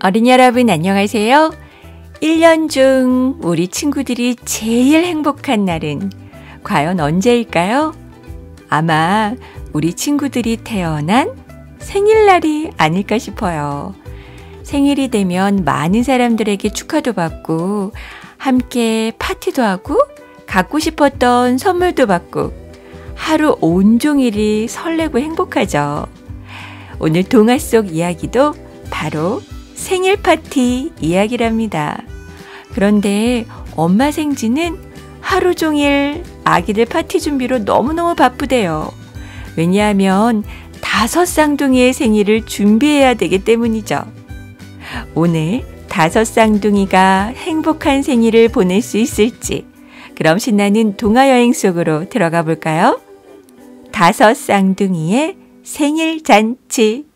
어린이 여러분 안녕하세요. 1년 중 우리 친구들이 제일 행복한 날은 과연 언제일까요? 아마 우리 친구들이 태어난 생일날이 아닐까 싶어요. 생일이 되면 많은 사람들에게 축하도 받고 함께 파티도 하고 갖고 싶었던 선물도 받고 하루 온종일이 설레고 행복하죠. 오늘 동화 속 이야기도 바로 생일 파티 이야기랍니다. 그런데 엄마 생지는 하루 종일 아기들 파티 준비로 너무너무 바쁘대요. 왜냐하면 5 쌍둥이의 생일을 준비해야 되기 때문이죠. 오늘 5 쌍둥이가 행복한 생일을 보낼 수 있을지, 그럼 신나는 동화여행 속으로 들어가 볼까요? 5 쌍둥이의 생일 잔치.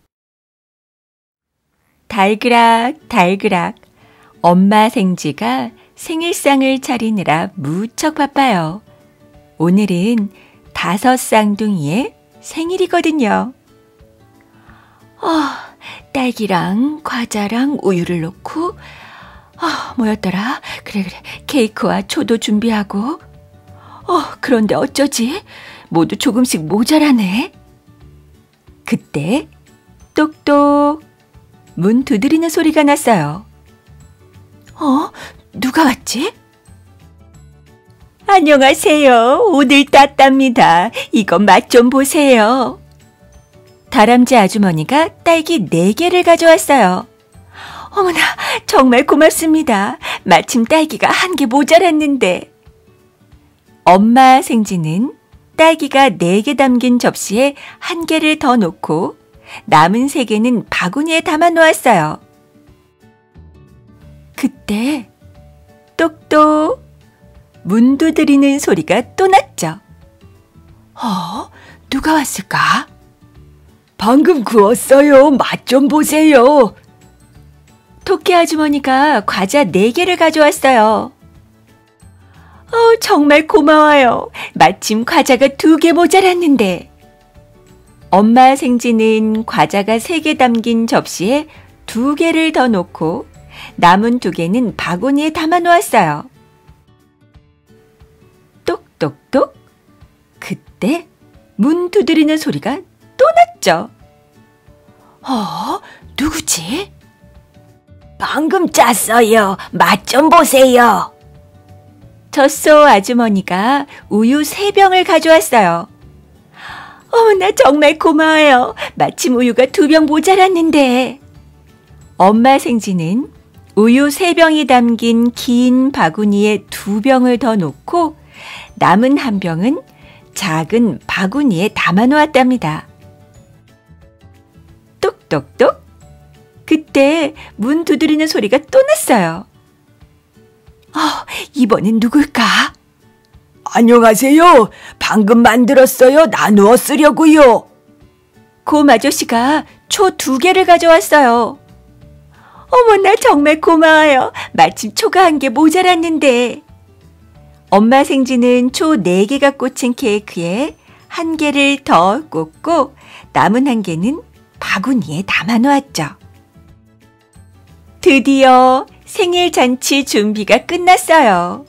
달그락 달그락 엄마 생쥐가 생일상을 차리느라 무척 바빠요. 오늘은 5 쌍둥이의 생일이거든요. 딸기랑 과자랑 우유를 넣고 뭐였더라? 그래 케이크와 초도 준비하고 그런데 어쩌지? 모두 조금씩 모자라네. 그때 똑똑 문 두드리는 소리가 났어요. 누가 왔지? 안녕하세요. 오늘 땄답니다. 이거 맛 좀 보세요. 다람쥐 아주머니가 딸기 4개를 가져왔어요. 어머나, 정말 고맙습니다. 마침 딸기가 1개 모자랐는데. 엄마 생쥐는 딸기가 4개 담긴 접시에 1개를 더 놓고 남은 3개는 바구니에 담아 놓았어요. 그때 똑똑 문 두드리는 소리가 또 났죠. 누가 왔을까? 방금 구웠어요. 맛 좀 보세요. 토끼 아주머니가 과자 4개를 가져왔어요. 정말 고마워요. 마침 과자가 2개 모자랐는데. 엄마 생쥐는 과자가 3개 담긴 접시에 2개를 더 놓고 남은 2개는 바구니에 담아 놓았어요. 똑똑똑. 그때 문 두드리는 소리가 또 났죠. 누구지? 방금 짰어요. 맛 좀 보세요. 젖소 아주머니가 우유 3병을 가져왔어요. 나 정말 고마워요. 마침 우유가 2병 모자랐는데. 엄마 생쥐는 우유 3병이 담긴 긴 바구니에 2병을 더 놓고 남은 1병은 작은 바구니에 담아 놓았답니다. 똑똑똑. 그때 문 두드리는 소리가 또 났어요. 이번엔 누굴까? 안녕하세요. 방금 만들었어요. 나누어 쓰려고요. 곰 아저씨가 초 2개를 가져왔어요. 어머나, 정말 고마워요. 마침 초가 1개 모자랐는데. 엄마 생쥐는 초 4개가 꽂힌 케이크에 1개를 더 꽂고 남은 1개는 바구니에 담아 놓았죠. 드디어 생일 잔치 준비가 끝났어요.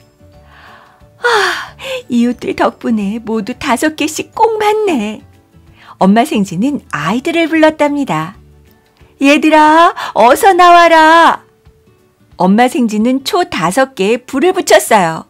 이웃들 덕분에 모두 5개씩 꼭 맞네. 엄마 생쥐는 아이들을 불렀답니다. 얘들아, 어서 나와라. 엄마 생쥐는 초 5개에 불을 붙였어요.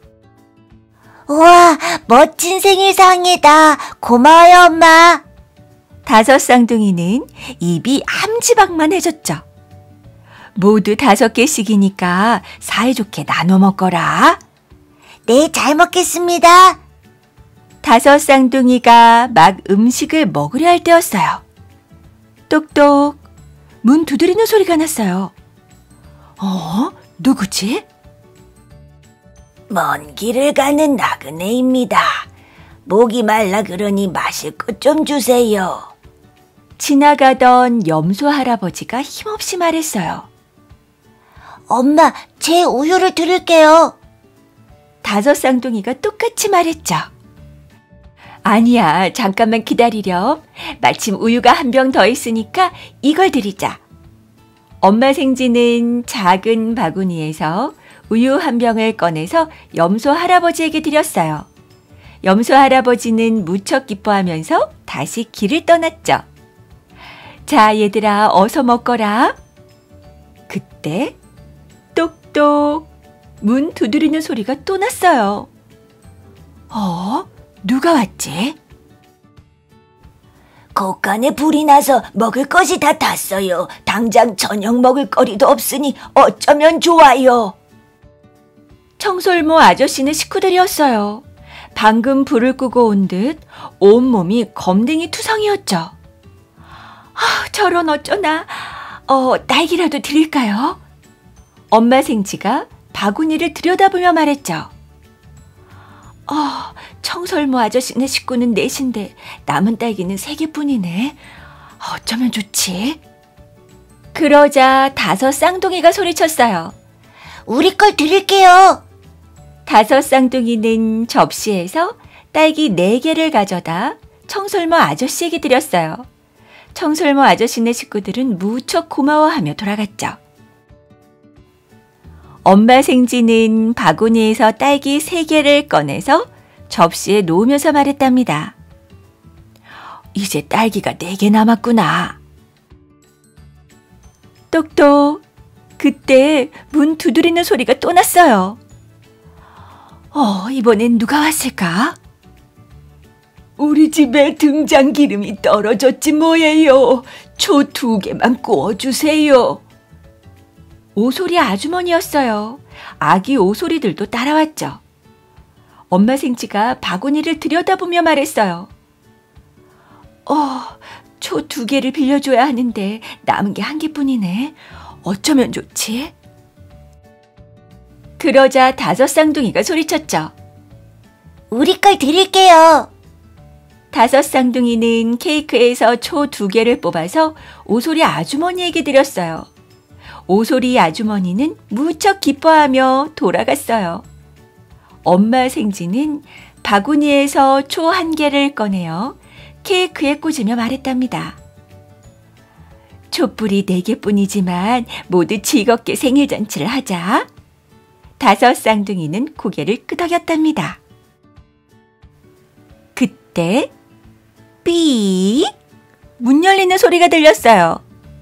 우와, 멋진 생일상이다. 고마워요, 엄마. 5 쌍둥이는 입이 함지박만 해졌죠. 모두 5개씩이니까 사이좋게 나눠 먹거라. 네, 잘 먹겠습니다. 5 쌍둥이가 막 음식을 먹으려 할 때였어요. 똑똑 문 두드리는 소리가 났어요. 누구지? 먼 길을 가는 나그네입니다. 목이 말라 그러니 마실 것 좀 주세요. 지나가던 염소 할아버지가 힘없이 말했어요. 엄마, 제 우유를 드릴게요. 5 쌍둥이가 똑같이 말했죠. 아니야, 잠깐만 기다리렴. 마침 우유가 1병 더 있으니까 이걸 드리자. 엄마 생지는 작은 바구니에서 우유 한 병을 꺼내서 염소 할아버지에게 드렸어요. 염소 할아버지는 무척 기뻐하면서 다시 길을 떠났죠. 자, 얘들아, 어서 먹거라. 그때 똑똑 문 두드리는 소리가 또 났어요. 누가 왔지? 곳간에 불이 나서 먹을 것이 다 탔어요. 당장 저녁 먹을 거리도 없으니 어쩌면 좋아요. 청솔모 아저씨네 식구들이었어요. 방금 불을 끄고 온 듯 온몸이 검댕이 투성이었죠. 저런 어쩌나. 딸기라도 드릴까요? 엄마 생지가 바구니를 들여다보며 말했죠. 청설모 아저씨네 식구는 넷인데 남은 딸기는 3개뿐이네. 어쩌면 좋지? 그러자 5 쌍둥이가 소리쳤어요. 우리 걸 드릴게요. 5 쌍둥이는 접시에서 딸기 4개를 가져다 청설모 아저씨에게 드렸어요. 청설모 아저씨네 식구들은 무척 고마워하며 돌아갔죠. 엄마 생지는 바구니에서 딸기 3개를 꺼내서 접시에 놓으면서 말했답니다. 이제 딸기가 4개 남았구나. 똑똑, 그때 문 두드리는 소리가 또 났어요. 이번엔 누가 왔을까? 우리 집에 등장 기름이 떨어졌지 뭐예요. 초 2개만 구워주세요. 오소리 아주머니였어요. 아기 오소리들도 따라왔죠. 엄마 생지가 바구니를 들여다보며 말했어요. 초 2개를 빌려줘야 하는데 남은 게 1개뿐이네. 어쩌면 좋지? 그러자 5 쌍둥이가 소리쳤죠. 우리 걸 드릴게요. 5 쌍둥이는 케이크에서 초 2개를 뽑아서 오소리 아주머니에게 드렸어요. 오소리 아주머니는 무척 기뻐하며 돌아갔어요. 엄마 생지는 바구니에서 초 1개를 꺼내어 케이크에 꽂으며 말했답니다. 촛불이 4개뿐이지만 모두 즐겁게 생일잔치를 하자. 5 쌍둥이는 고개를 끄덕였답니다. 그때 삐! 문 열리는 소리가 들렸어요.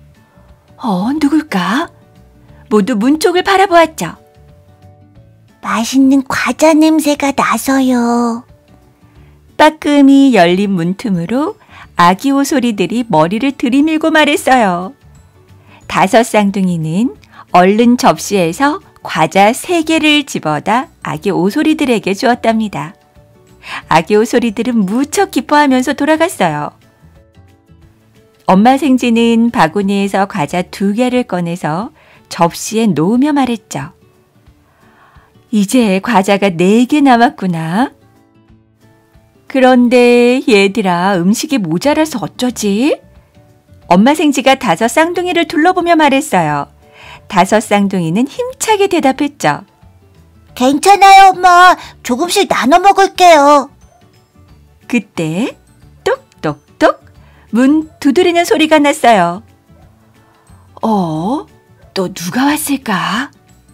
누굴까? 모두 문 쪽을 바라보았죠. 맛있는 과자 냄새가 나서요. 빠끔히 열린 문틈으로 아기 오소리들이 머리를 들이밀고 말했어요. 5 쌍둥이는 얼른 접시에서 과자 3개를 집어다 아기 오소리들에게 주었답니다. 아기 오소리들은 무척 기뻐하면서 돌아갔어요. 엄마 생지는 바구니에서 과자 2개를 꺼내서 접시에 놓으며 말했죠. 이제 과자가 4개 남았구나. 그런데 얘들아, 음식이 모자라서 어쩌지? 엄마 생지가 5 쌍둥이를 둘러보며 말했어요. 5 쌍둥이는 힘차게 대답했죠. 괜찮아요, 엄마. 조금씩 나눠 먹을게요. 그때 똑똑똑 문 두드리는 소리가 났어요. 또 누가 왔을까?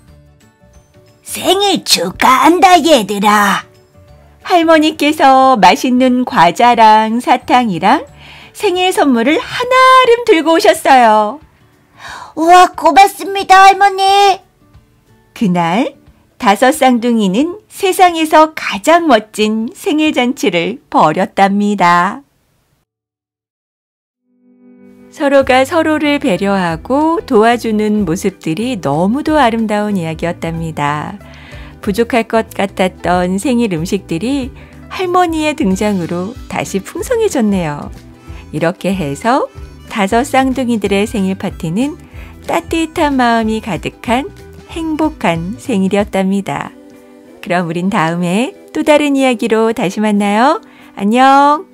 생일 축하한다, 얘들아. 할머니께서 맛있는 과자랑 사탕이랑 생일 선물을 한아름 들고 오셨어요. 우와, 고맙습니다, 할머니. 그날 5 쌍둥이는 세상에서 가장 멋진 생일잔치를 벌였답니다. 서로가 서로를 배려하고 도와주는 모습들이 너무도 아름다운 이야기였답니다. 부족할 것 같았던 생일 음식들이 할머니의 등장으로 다시 풍성해졌네요. 이렇게 해서 5 쌍둥이들의 생일 파티는 따뜻한 마음이 가득한 행복한 생일이었답니다. 그럼 우린 다음에 또 다른 이야기로 다시 만나요. 안녕!